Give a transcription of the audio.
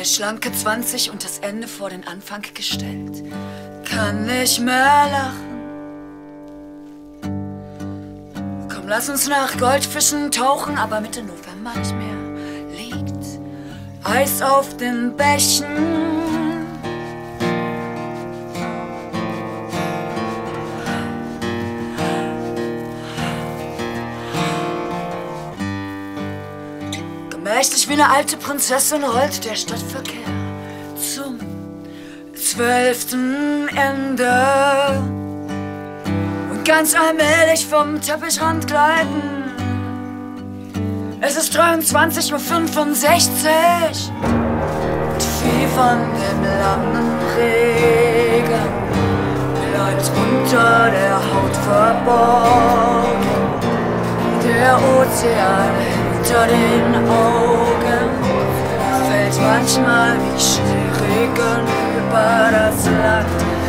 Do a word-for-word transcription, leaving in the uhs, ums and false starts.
Der schlanke zwanzig und das Ende vor den Anfang gestellt. Kann nicht mehr lachen. Komm, lass uns nach Goldfischen tauchen, aber Mitte November nicht mehr. Liegt Eis auf den Bächen. Gemächlich wie eine alte Prinzessin rollt der Stadtverkehr zum zwölften Ende. Und ganz allmählich vom Teppichrand gleiten. Es ist dreiundzwanzig Uhr fünfundsechzig und viel von dem langen Regen bleibt unter der Haut verborgen. Der Ozean hinter den Augen fällt manchmal wie Schneeregen über das Land.